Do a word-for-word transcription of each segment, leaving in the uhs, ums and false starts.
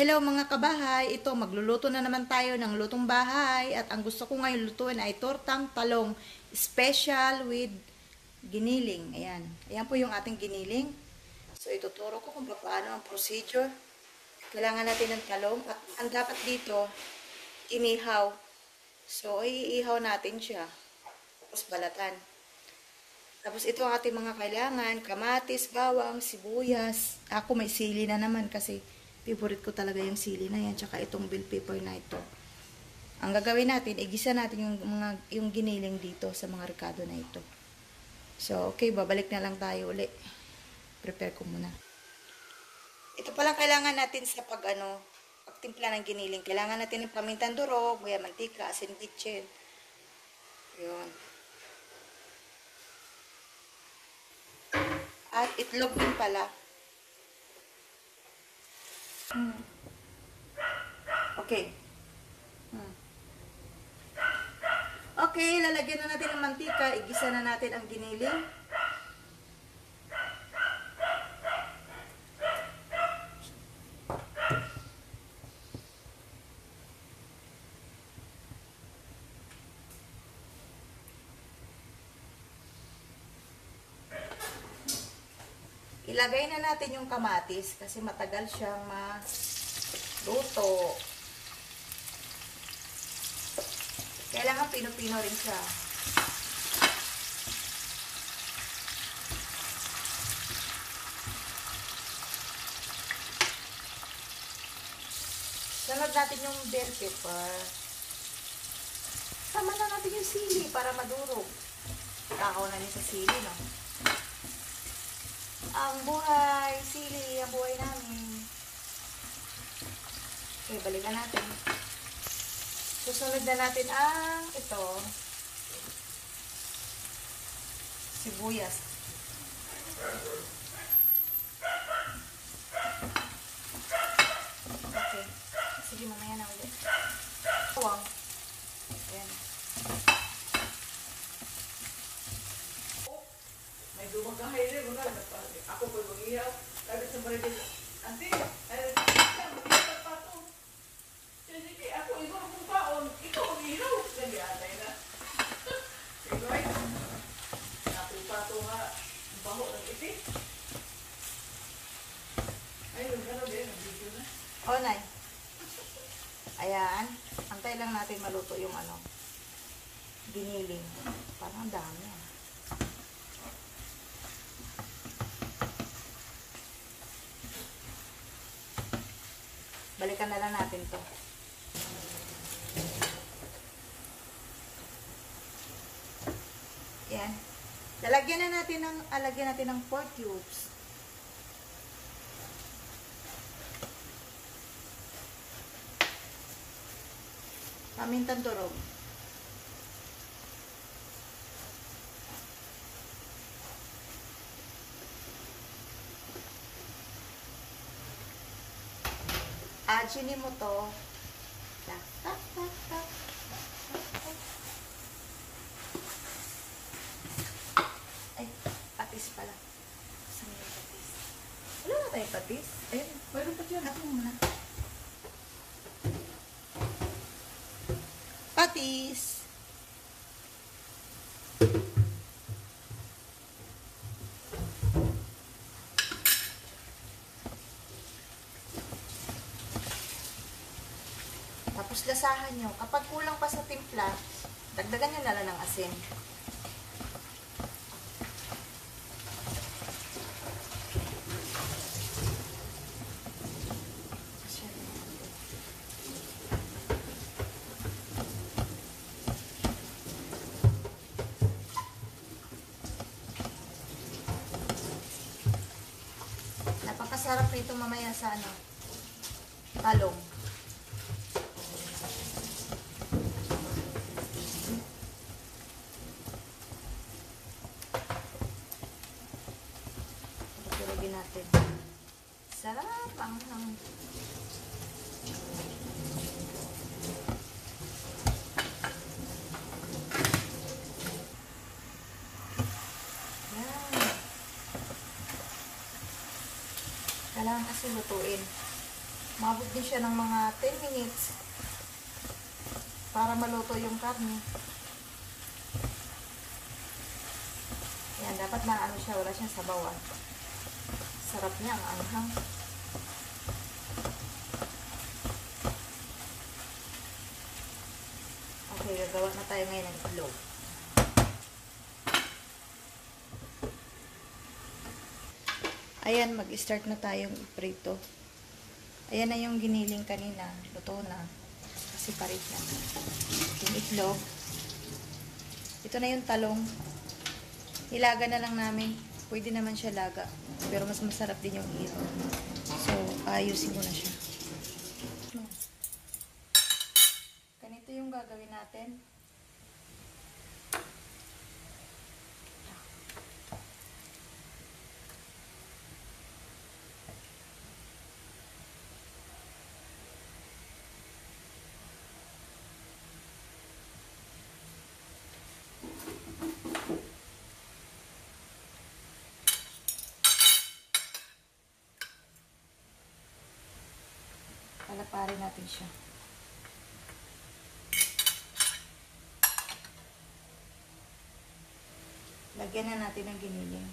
hello mga kabahay. Ito, magluluto na naman tayo ng lutong bahay. At ang gusto ko ngayon lutuin ay tortang talong special with giniling. Ayan. Ayan po yung ating giniling. So, ituturo ko kung paano ang procedure. Kailangan natin ng talong. At ang dapat dito, inihaw. So, iihaw natin siya. Tapos balatan. Tapos ito ang ating mga kailangan. Kamatis, bawang, sibuyas. Ako may sili na naman kasi favorite ko talaga yung sili na yan, tsaka itong bell pepper na ito. Ang gagawin natin, igisa natin yung, mga, yung giniling dito sa mga ricado na ito. So, okay, babalik na lang tayo uli. Prepare ko muna. Ito pala kailangan natin sa pag, ano, pagtimpla ng giniling. Kailangan natin ng pamintang durog, buya mantika, asin bitchin. Yun. At itlog din pala. Hmm. Okay. Hmm. Okay, lalagyan na natin ng mantika. Igisa na natin ang giniling. Ilagay na natin yung kamatis kasi matagal siyang maluto. Kailangan pino-pino rin siya. Sunod natin yung bell pepper. Sama na natin yung sili para madurog. Takaw na niya sa sili, no? Ang buhay, sili, ang buhay namin. Okay, balikan natin. Susunod na natin ang ito. Sibuyas. Okay. Sige, mamaya na ulit. Bawang. Ayan. May dumagahay rin, mga ako po mag-ihaw. Sabi sa baril, Ante, ay, mag-ihaw pa ito. Sige, ako, ikaw akong paon, ikaw mag-ihaw. Sabi, atay na. Sige, napipa ito nga, baho ng iti. Ayun, gano'n din, nag-video na. O, Nay. Ayan. Antay lang natin maluto yung ano, giniling. Parang dami yan. Balikan na lang natin to. Yan. Lalagyan na natin ng, alagyan natin ng four cubes. Pamintang durog. Adsinin mo to. Tak, tak, tak, tak. Ay, patis pala. Saan yung patis? Wala na tayong patis. Ayun, mayroon pa dyan. Ako muna. Patis. Tapos lasahan nyo. Kapag kulang pa sa timpla, dagdagan nyo na lang ng asin. Napakasarap nito mamaya sa ano, talong. Natin. Sarap ang ng yan. Kailangan kasi lutuin. Mabot din siya ng mga ten minutes para maluto yung karne. Yan, dapat na ano siya, wala siyang sabawan. Sarap niya, ang anghang. Okay, gagawa na tayo ngayon ng itlog. Ayan, mag-start na tayong iprito. Ayan na yung giniling kanina. Luto na. Kasi parit na. Yung itlog. Ito na yung talong. Hilaga na lang namin. Pwede naman siya laga. Pero mas masarap din yung iro. So, ayusin ko na siya. Ganito yung gagawin natin. Palaparin natin siya. Lagyan na natin ng giniling.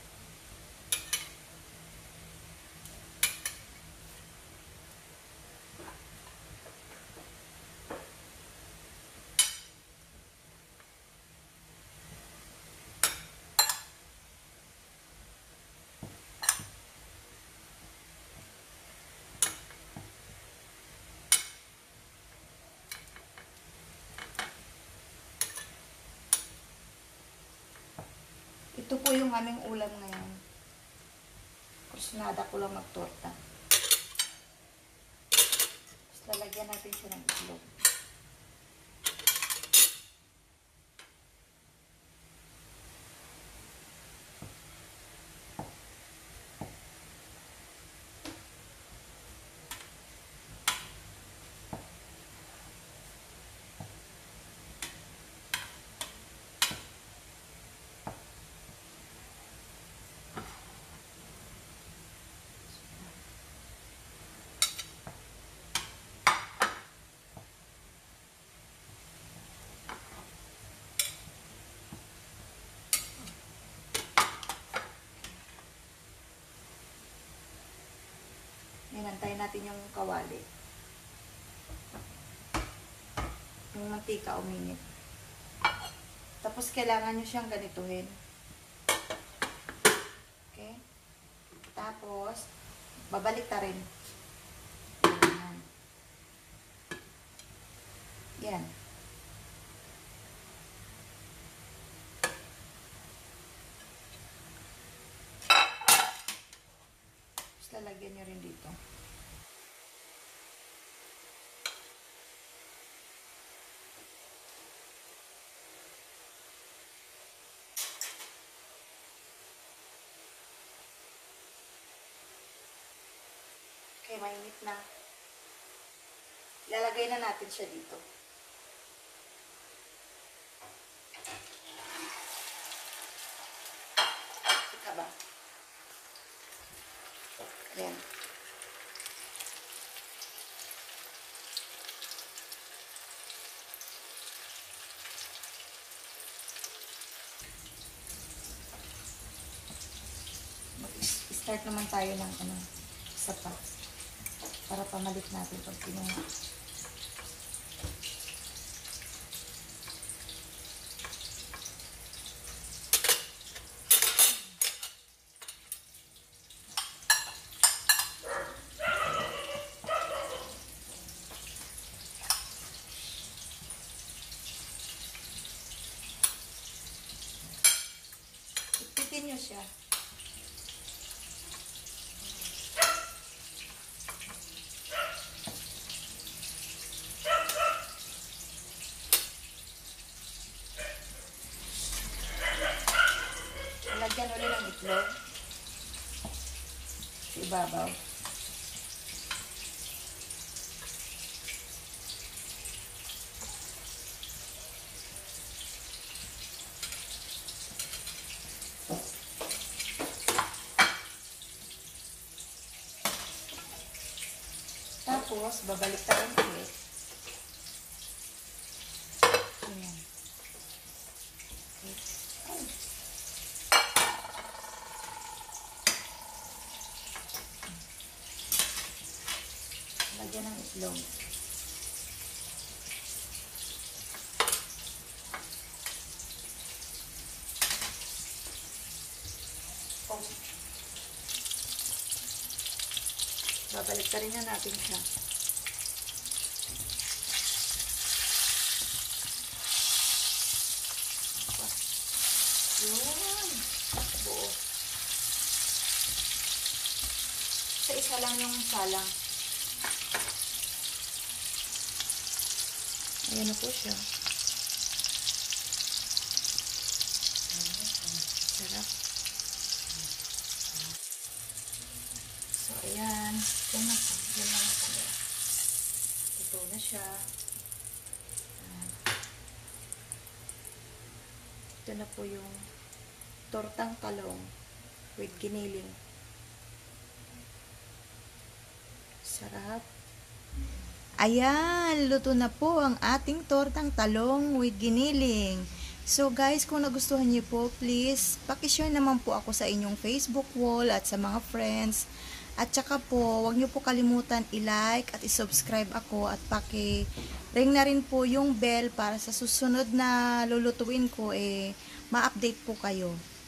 Ito po yung aming ulam ngayon. Kusinada ko lang magtorta. Tapos lalagyan natin siya ng itlog. Hinantayin natin yung kawali. Yung mantika uminit. Tapos kailangan nyo siyang ganituhin. Okay? Tapos, babalik ta rin. Yan. Yan. Tapos lalagyan nyo rin dito. Okay, mainit na. Ilalagay na natin siya dito. Ika ba? Ayan. Mag-start naman tayo ng ano, isa pa. Para pamalit natin pag pinuha. Ipitin nyo siya. Lagyan ulit ng itlog. Sa ibabaw. Tapos, babalik tayo ulit. Ayan. Lagyan ng itlog. Oh. Babalik ka rin na natin siya. Yun. Buo. Sa isa lang yung salang. Ayan na po siya. Sarap. So, ayan. Yan na po. Yan na lang pala. Ito na siya. Ayan. Ito na po yung tortang talong with giniling. Sarap. Ayan, luto na po ang ating tortang talong with giniling. So guys, kung nagustuhan niyo po, please, pakishare naman po ako sa inyong Facebook wall at sa mga friends. At saka po, huwag niyo po kalimutan i-like at i-subscribe ako at paki-ring na rin po yung bell para sa susunod na lulutuin ko, eh, ma-update po kayo.